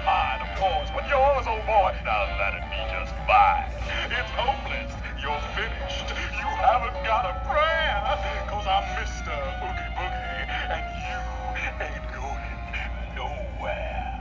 mine, of course, but yours, oh boy, now that'd be just fine. It's hopeless. You're finished. You haven't got a prayer, cause I'm Mr. Oogie Boogie, and you ain't going nowhere.